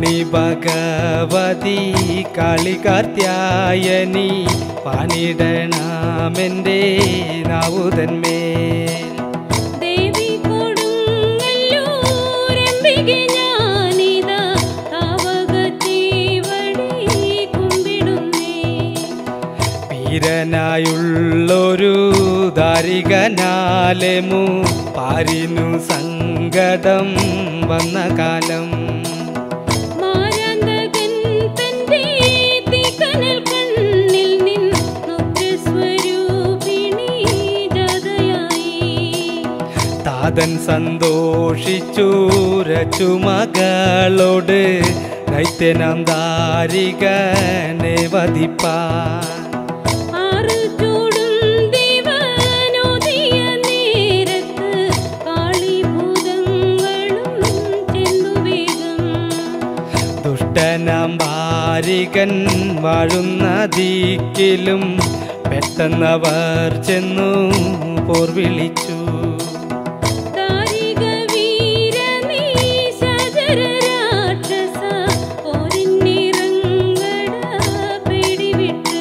വാണി ഭഗവതി കാളികാർത്യായനി പാണിടണമെൻ്റെ നാവുതന്മേൽ ദേവി കൊടുങ്ങല്ലൂരംബികെ ഞാനിതാ താവകത്തീവടി കുമ്പിടുന്നേ. വീരനായുള്ളൊരു ദാരികനാലെമു പാരിനു സങ്കടം വന്ന കാലം മാരാന്തകൻ തന്റെ തീക്കനൽ കണ്ണിൽ നിന്നുഗ്രസ്വരൂപിണി ജാതയായി. താതൻ സന്തോഷിച്ചു രച്ചു മകളോട് ദൈത്യനാം ദാരികനെ വധിപ്പാൻ. ആറ് ചൂടും ദേവനോദിയ നേരത്ത് കാളിഭൂതങ്ങളും ചെന്നു വേഗം. ദുഷ്ടനാം ദാരികൻ വാഴുന്ന ദിക്കിലും പെട്ടെന്നവർ ചെന്നു പോർ വിളിച്ചു. ദാരിക വീര നീ ശജര രാക്ഷസ പോരിന്നിറങ്ങട പിടിവിട്ട്.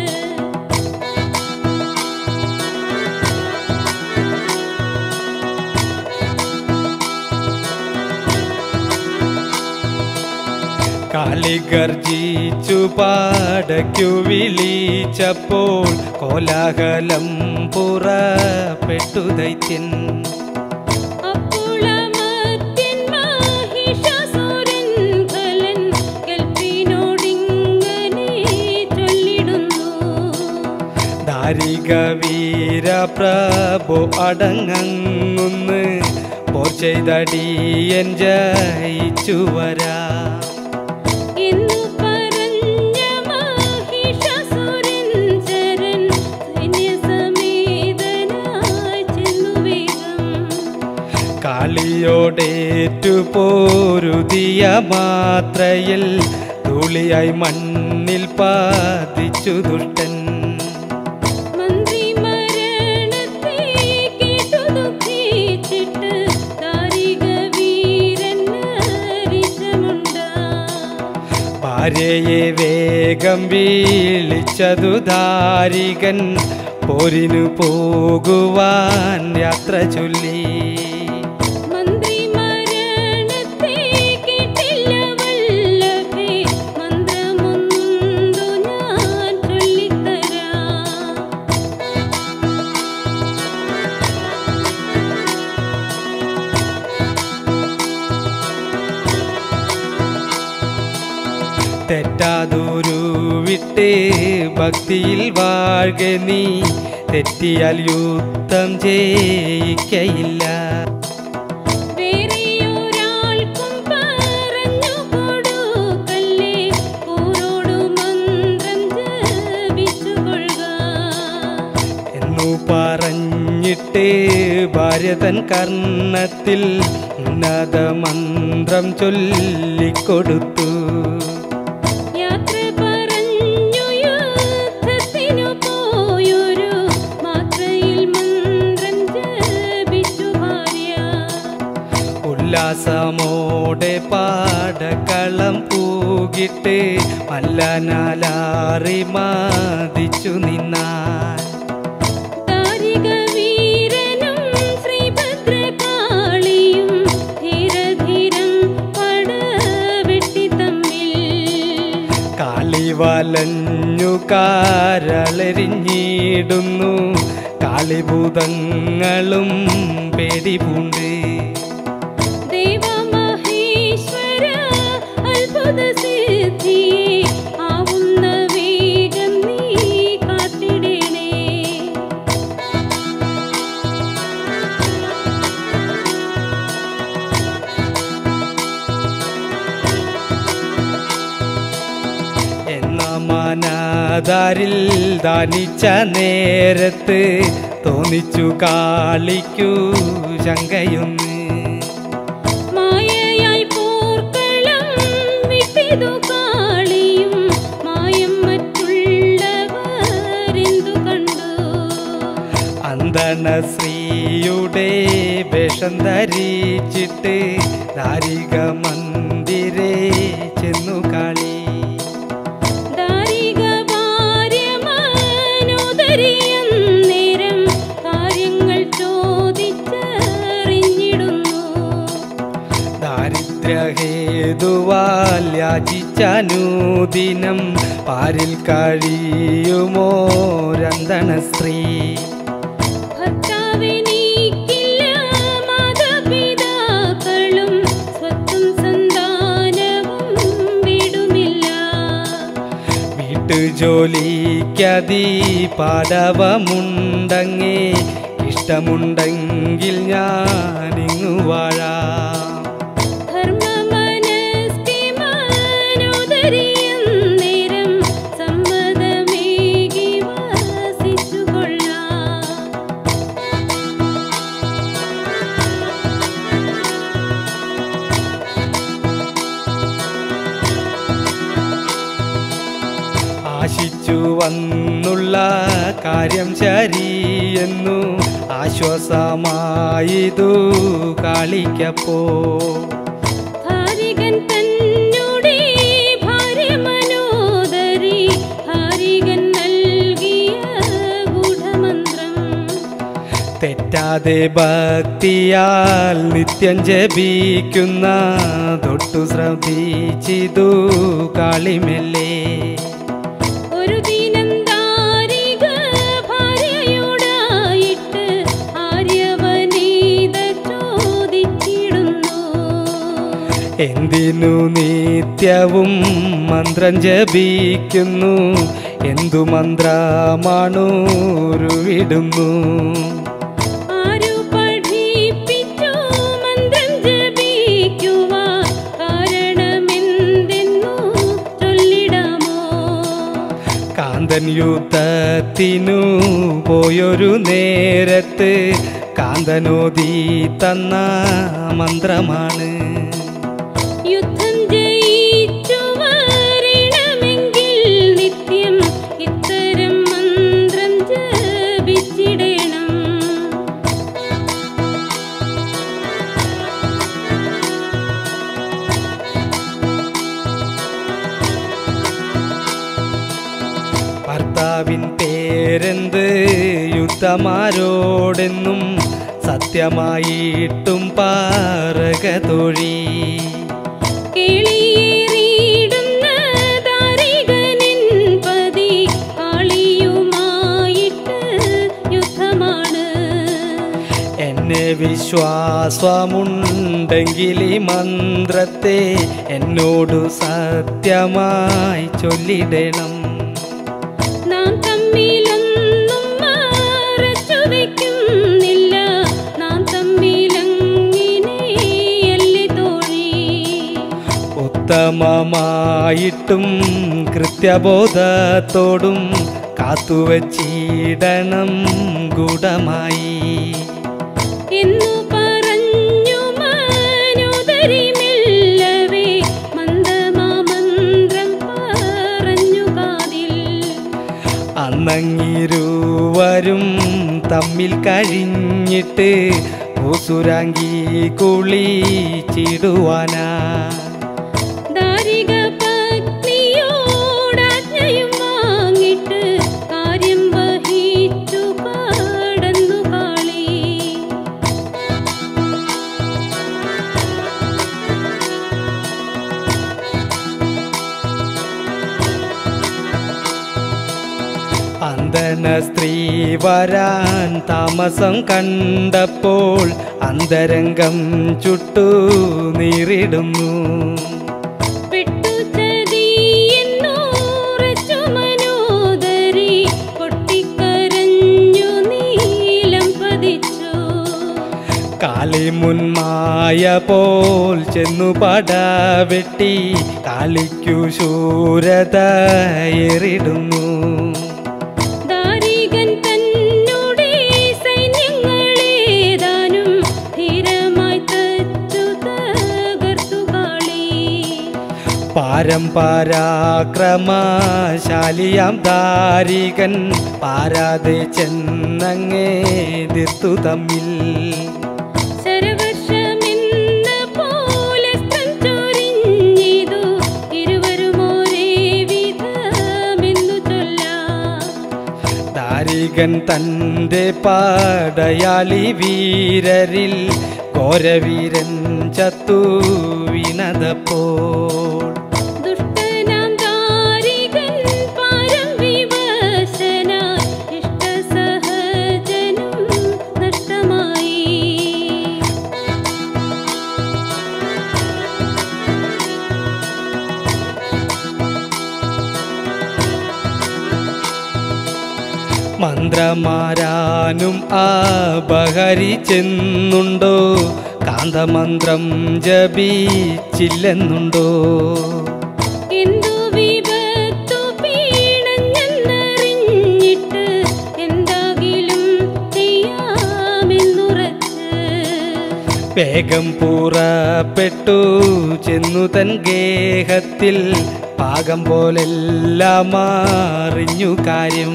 കാളി ഗർജിച്ചു പാടയ്ക്കു വിളിച്ചപ്പോൾ കോലാഹലം പുറപ്പെട്ടു ദൈത്യൻ. അപ്പുളമത്യൻ മഹിഷാസുരൻ ഖലൻ കൽപ്പിനോടിങ്ങനെ ചൊല്ലിടുന്നു. ദാരിക വീര പ്രഭു അടങ്ങുന്ന് പോർ ചെയ്തടിയൻ ജയിച്ചു വരാ. എന്നു പറഞ്ഞ മഹിഷാസുരൻ ചരൻ സൈന്യസമേതനായി ചെന്നു വേഗം. കാളിയോടേറ്റു പോരുതിയ മാത്രയിൽ തുളിയായി മണ്ണിൽ പാതിച്ചു ദുഷ്ടൻ. മന്ത്രി മരണത്തെ കേട്ടു ദുഃഖിച്ചിട്ട് ദാരിക വീരൻ ഹരിശമുണ്ടാ. ഭാര്യയെ വേഗം വീളിച്ചതു ദാരികൻ പോരിനു പോകുവാൻ യാത്ര ചൊല്ലി. മന്ത്രി മരണത്തെ കേട്ടില്ല വല്ലഭേ മന്ത്രമൊന്നു ഞാൻ ചൊല്ലിത്തരാം. തെറ്റാതൊരു വിട്ട് ഭക്തിയിൽ വാഴ്ക നീ, തെറ്റിയാൽ യുദ്ധം ജയിക്കയില്ല. വേറെയൊരാൾക്കും പറഞ്ഞു കൊടുക്കല്ലേ, കൂറോടു മന്ത്രം ജപിച്ചുകൊള്ളുക. എന്നു പറഞ്ഞിട്ട് ഭാര്യ തൻ കർണത്തിൽ ഉന്നത മന്ത്രം ചൊല്ലിക്കൊടുത്തു. യാത്ര പറഞ്ഞു യുദ്ധത്തിനു പോയൊരു മാത്രയിൽ മന്ത്രം ജപിച്ചു ഭാര്യ. ഉല്ലാസമോടെ പാടക്കളം പൂകിട്ട് മല്ലനാലാറി മാതിച്ചു നിന്നാൻ. ദാരിക വീരനും ശ്രീഭദ്രകാളിയും ധീരധീരം പടവെട്ടി തമ്മിൽ. കാളി വലഞ്ഞു കാരളെരിഞ്ഞിടുന്നു, കാളിഭൂതങ്ങളും പേടിപൂണ്ട്. ദേവമഹേശ്വര അത്ഭുത സിദ്ധിയെ ആവുന്ന വേഗം നീ കാത്തിടണേ. എന്ന മനതാരിൽ ദാനിച്ച നേരത്ത് തോന്നിച്ചു കാളിക്കു ശങ്കയൊന്ന്. മായയായി പോർക്കളം വിട്ടിതു കാളിയും മായം മറ്റുള്ളവരെന്തു കണ്ടു. അന്ത നന്ദനശ്രീയുടെ വേഷം ധരിച്ചിട്ട് ദാരിക മന്ദിരേ ചെന്നു കാളി. ദാരിക ഭാര്യമനോദരിയന്നേരം കാര്യങ്ങൾ ചോദിച്ചറിഞ്ഞിടുന്നു. ദാരിദ്ര്യഹേതുവാൽ യാചിച്ചനുദിനം പാരിൽ കഴിയുമോ രന്തനസ്ത്രീ. ഭർത്താവിനിക്കില്ല മാതാപിതാക്കളും സ്വത്തും സന്താനവും വീടുമില്ല. വീട്ടുജോലിക്കതി പാടവമുണ്ടങ്ങേ ഇഷ്ടമുണ്ടെങ്കിൽ ഞാനിങ്ങു വാഴാം. ധർമ്മമനസ്കി സമ്മതമേകി വസിച്ചുകൊള്ളാം. ആശിച്ചു വന്നുള്ള കാര്യം ശരിയെന്നു ആശ്വാസമായിതു കാളിക്കപ്പോ. ധാരികൻ തന്നുടെ ഭാര്യമനോദരി ധാരികൻ നൽകിയ ഗൂഢമന്ത്രം തെറ്റാതെ ഭക്തിയാൽ നിത്യം ജപിക്കുന്ന തൊട്ടു ശ്രദ്ധിച്ചിതു കാളിമെല്ലേ. ഒരു ദിനം ദാരിക ഭാര്യയോടായിട്ട് ആര്യവനീത ചോദിച്ചിടുന്നു. എന്തിനു നിത്യവും മന്ത്രം ജപിക്കുന്നു, എന്തു മന്ത്രമാണുരുവിടുന്നു. ആരു പഠിപ്പിച്ചു മന്ത്രം ജപിക്കുവാൻ കാരണമെന്തെന്നു ചൊല്ലിടാമോ. കാന്തൻ യുദ്ധത്തിനു പോയൊരു നേരത്ത് കാന്തനോദി തന്ന മന്ത്രമാണ്. യുദ്ധം ജയിച്ചു വരണമെങ്കിൽ നിത്യം ഇത്തരം മന്ത്രം ജപിച്ചിടണം. ഭർത്താവിൻ പേരെന്ത് യുദ്ധമാരോടെന്നും സത്യമായിട്ടും പാറകതൊഴി. കേളിയേറിയിടുന്ന ദാരികനിൻ പതി കാളിയുമായിട്ട് യുദ്ധമാണ്. എന്നെ വിശ്വാസമുണ്ടെങ്കിൽ ഈ മന്ത്രത്തെ എന്നോടു സത്യമായി ചൊല്ലിടണം. നാം തമ്മിലൊന്നും മറച്ചു വയ്ക്കുന്നില്ല, നാം തമ്മിലങ്ങിനെയല്ലേ തോഴി. ഉത്തമമായിട്ടും കൃത്യബോധത്തോടും കാത്തുവച്ചിടണം ഗൂഢമായി. എന്നു പറഞ്ഞു മനോദരി മെല്ലവേ മന്ദമാമന്ത്രം പറഞ്ഞു കാതിൽ. അന്നങ്ങിരുവരും തമ്മിൽ കഴിഞ്ഞിട്ട് ഭൂസുരാങ്കി കുളിച്ചിടുവാനാ. ദാരിക പത്നിയോടാജ്ഞയും വാങ്ങിട്ട് കാര്യം വഹിച്ചു കടന്നു കാളി. അന്ധന സ്ത്രീ വരാൻ താമസം കണ്ടപ്പോൾ അന്തരംഗം ചുട്ടു നീറിടുന്നു. പെട്ടു ചതിയെന്നുറച്ചു മനോദരി പൊട്ടിക്കരഞ്ഞു നീലം പതിച്ചു. കാളി മുൻമായ പോൽ ചെന്നു പടവെട്ടി കാളിക്കു ശൂരത ഏറിടുന്നു. ദാരികൻ തന്നുടെ സൈന്യങ്ങളേതാനും ധീരമായി തച്ചു തകർത്തു കാളി. പാരം പരാക്രമശാലിയാം ദാരികൻ പാരാതെ ചെന്നങ്ങേ ദിർത്തു തമ്മിൽ ദാരികൻ തൻ്റെ പടയാളി വീരരിൽ ഘോരവീരൻ ചത്തു വീണതപ്പോൾ ദുഷ്ടനാം ദാരികൻ പാരം വിവശനായി ഇഷ്ടസഹജനും നഷ്ടമായി. മന്ത്രമാരാനും അപഹരിച്ചെന്നുണ്ടോ കാന്തമന്ത്രം ജപിച്ചില്ലെന്നുണ്ടോ എന്തു വിപത്തു പീണഞ്ഞെന്നറിഞ്ഞിട്ട് എന്താകിലും ചെയ്യാമെന്നുറച്ച് വേഗം പുറപ്പെട്ടു ചെന്നു തൻ ഗേഹത്തിൽ പാകം പോലെല്ലാം അറിഞ്ഞു കാര്യം.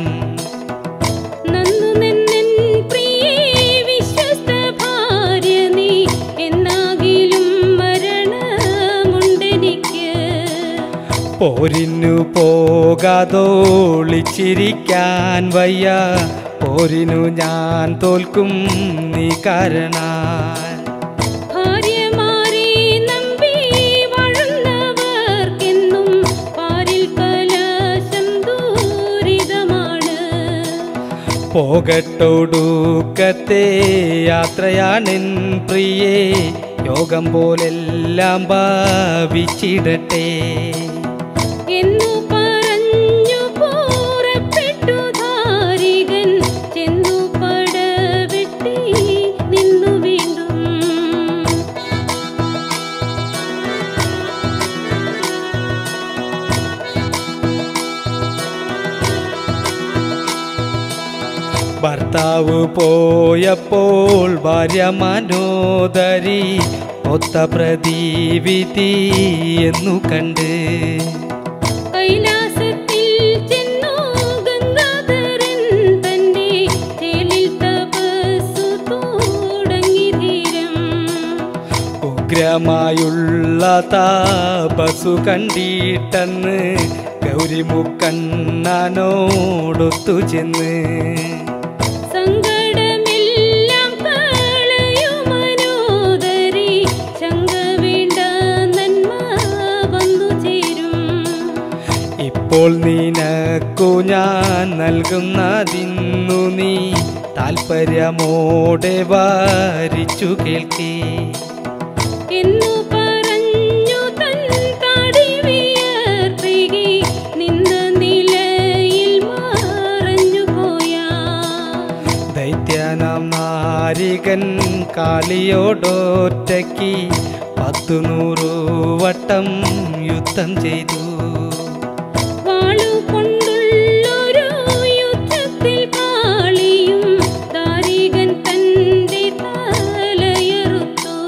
പോരിനു പോകാതോളിച്ചിരിക്കാൻ വയ്യ, പോരിനു ഞാൻ തോൽക്കും നീ കാരണാൽ. ഭാര്യമാരെ നമ്പി വാഴുന്നവർക്കെന്നും പാരിൽ കലശം ദൂരിതമാണ്. പോകട്ടൊടുക്കത്തെ യാത്രയാണെൻ പ്രിയേ, യോഗം പോലെല്ലാം ഭാവിച്ചിടട്ടെ എന്നു പറഞ്ഞു പുറപ്പെട്ടു ദാരികൻ ചെന്നു പടവെട്ടി നിന്നു വീണ്ടും. ഭർത്താവ് പോയപ്പോൾ ഭാര്യ മനോദരി ഒത്ത പ്രതീവിധി എന്നു കണ്ട് കൈലാസത്തിൽ ചെന്നു ഗംഗാധരൻ തന്റെ ചേലിൽ തപസ്സു തുടങ്ങി ധീരം. ഉഗ്രമായുള്ള താപസു കണ്ടിട്ടെന്ന് ഗൗരിമുക്കണ്ണനോടൊത്തു ചെന്ന് സങ്കടമെല്ലാം കളയും മനോദരി, ശങ്ക വേണ്ട നന്മ വന്നു ചേരും. ഇപ്പോൾ നിനക്കു ഞാൻ നൽകുന്നതിന്നു നീ താൽപര്യമോടെ വാരിച്ചു കേൾക്കേ എന്നു പറഞ്ഞു തൻ താടി വിയർപ്പികി നിന്ന നിലയിൽ മറഞ്ഞു പോയാ. ദൈത്യനാം നാരികൻ കാളിയോടൊറ്റയ്ക്ക് 100 വട്ടം യുദ്ധം ചെയ്തു. വാളുകൊണ്ടുള്ളൊരു യുദ്ധത്തിൽ കാളിയും ദാരികൻ തന്റെ തലയറുത്തു.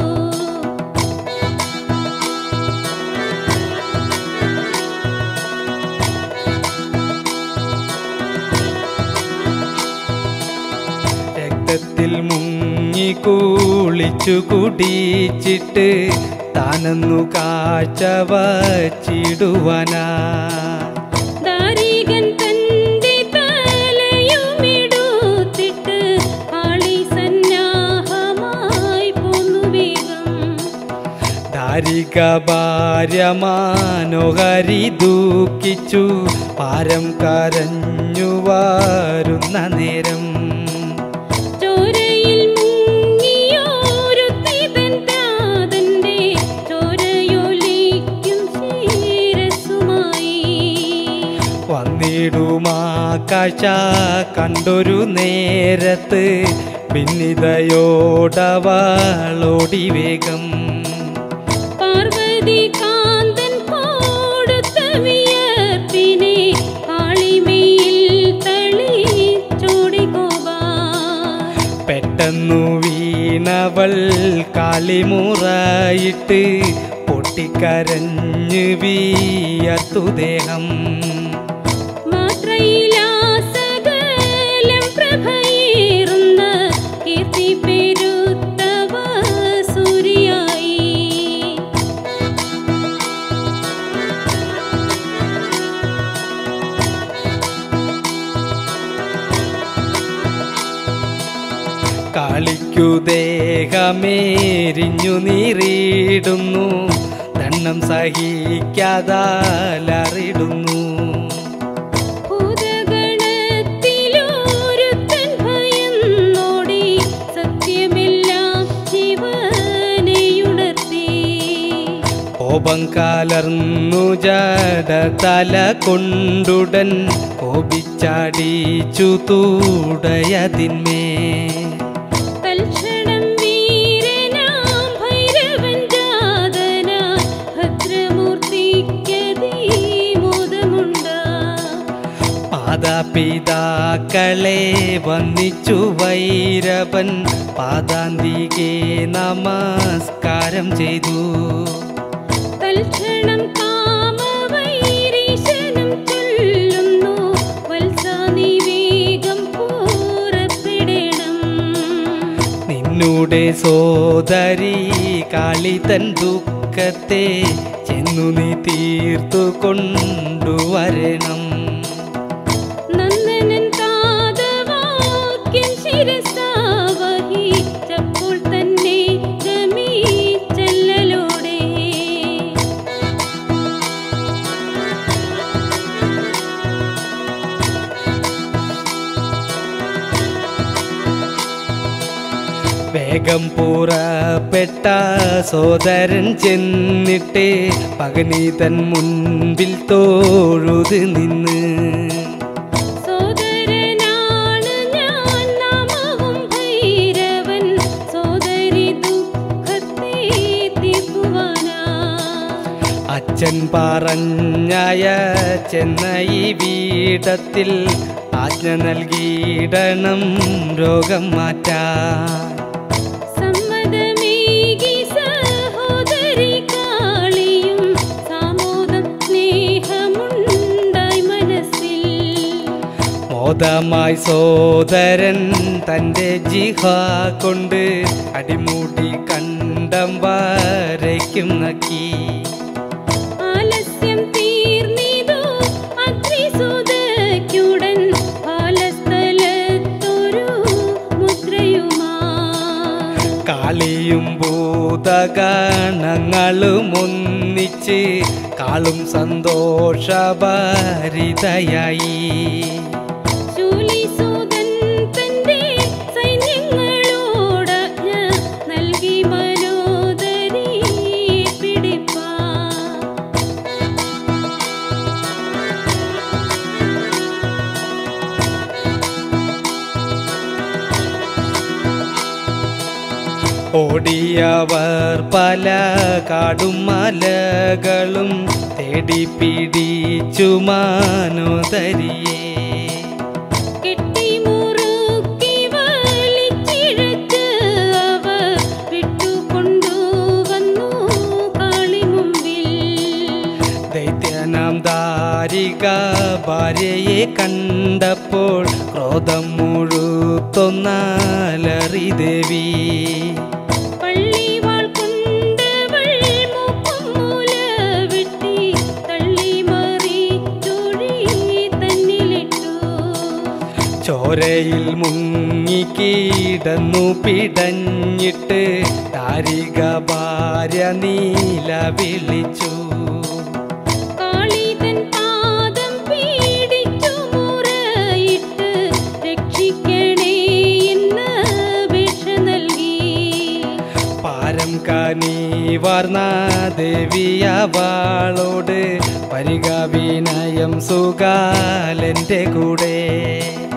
രക്തത്തിൽ മുങ്ങി കുളിച്ചു കുടിച്ചിട്ട് താനന്നു കാഴ്ച വച്ചിടുവാനാ. ദാരികൻ തന്റെ തലയുമിടുത്തിട്ട് കാളി സന്നാഹമായി പോന്നു വേഗം. ദാരിക ഭാര്യ മനോഹരി ദുഃഖിച്ചു പാരം കരഞ്ഞു വരുന്ന നേരം. ചോരയിൽ മുങ്ങിയോരുത്തി തൻ പ്രാതന്റെ ചോരയൊലിക്കും ശിരസ്സുമായി. വന്നിടുമാ കാഴ്ച കണ്ടൊരു നേരത്ത് ഭിന്നിതയോടവളോടി വേഗം. പാർവതി കാന്തൻ കൊടുത്ത വിയർപ്പിനെ കാളിമയിൽ തളിച്ചോടി കോപാ. പെട്ടെന്നു വീണവൾ കാളിമുറയിട്ട് പൊട്ടി പൊട്ടിക്കരഞ്ഞു വീയർത്തു ദേഹം. മാത്രയിലാ സകലം പ്രഭയേറുന്ന കീർത്തി പെരുത്തവ സൂര്യായി. കാളിക്കു ദേഹമേരിഞ്ഞു നീറിയിടുന്നു, ദണ്ണം സഹിക്കാതലറിടുന്നു. ഭൂതഗണത്തിലൊരുത്തൻ ഭയന്നോടി സത്യമെല്ലാം ജീവനെയുണർത്തി. കോപം കലർന്നു ജഡതല കൊണ്ടുടൻ കോപിച്ചാടിച്ചു തൂടയതിന്മേ. തൽക്ഷണം വീരനാം ഭൈരവൻ ജാതനാം ഭദ്രമൂർത്തിക്കതിമോദമുണ്ടാ. മാതാപിതാക്കളെ വന്ദിച്ചു ഭൈരവൻ പാദാന്തികെ നമസ്കാരം ചെയ്തു. തൽക്ഷണം കാമവൈരീശനം ചൊല്ലുന്നു, വത്സാ നീ വേഗം പുറപ്പെടണം. നിന്നുടെ സോദരി കാളി തൻ ദുഃഖത്തെ ചെന്നു നീ തീർത്തു കൊണ്ടുവരണം. നന്ദനൻ കാതവാക്യം ശിരസാ വഹിച്ചപ്പോൾ തന്നെ ഗമിച്ചെല്ലലോടെ. വേഗം പുറപ്പെട്ട സോദരൻ ചെന്നിട്ട് പകനീതൻ മുൻപിൽ തൊഴുത് നിന്ന്. സോദരനാണ് ഞാൻ, നാമവും ഭൈരവൻ, സോദരി ദുഃഖത്തെ തീർക്കുവാനാ. അച്ഛൻ പറഞ്ഞയ ചെന്ന ഈ വീടത്തിൽ ആജ്ഞ നൽകിയിടണം രോഗം മാറ്റാൻ. സമ്മതമേകി സഹോദരി കാളിയും സാമോദം സ്നേഹമുണ്ടായി മനസ്സിൽ. മോദമായി സോദരൻ തൻ്റെ ജിഹ കൊണ്ട് അടിമൂടി കണ്ടം വരയ്ക്കും നക്കി. ആലസ്യം തീർന്നിതു അഗ്നിസുതയ്ക്കുടൻ ബാലസ്ഥലത്തൊരു മുദ്രയുമാ. കാളിയും ഭൂതഗണങ്ങളും ഒന്നിച്ച് കാളും സന്തോഷഭരിതയായി. ശൂലിസുതൻ തന്റെ സൈന്യങ്ങളോടാജ്ഞ നൽകി മനോദരി പിടിപ്പാൻ. ഓടിയവർ പല കാടും മലകളും തേടി പിടിച്ചു മനോദരിയെ. കെട്ടിമുറുക്കി വലിച്ചിഴച്ച് അവർ വിട്ടുകൊണ്ടുവന്നു കാളി മുമ്പിൽ. ദൈത്യനാം ദാരിക ഭാര്യയെ കണ്ടപ്പോൾ ക്രോധം മുഴുത്തൊന്നാലറി ദേവി. പള്ളിവാൾ കൊണ്ടവൾ മൂക്കും മൂല വെട്ടി തള്ളി മറിച്ചൊഴി തന്നിലിട്ടു. ചോരയിൽ മുങ്ങിക്കിടന്നു പിടഞ്ഞിട്ട് ദാരിക ഭാര്യ നീല വിളിച്ചു. കാളി തൻ പാദം പീഡിച്ചു മുറയിട്ട് രക്ഷിക്കണേ എന്ന് അപേക്ഷ നൽകി. പാരം കനിവാർന്ന ദേവിയവാളോട് വരിക വിനയം സുകാലന്റെ കൂടെ.